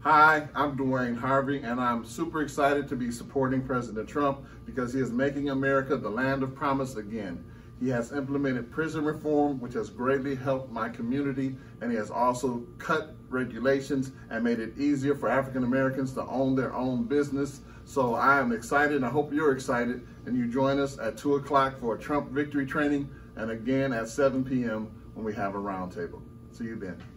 Hi, I'm Dwayne Harvey, and I'm super excited to be supporting President Trump because he is making America the land of promise again. He has implemented prison reform, which has greatly helped my community, and he has also cut regulations and made it easier for African Americans to own their own business. So I am excited, and I hope you're excited, and you join us at 2 o'clock for a Trump victory training, and again at 7 p.m. when we have a roundtable. See you then.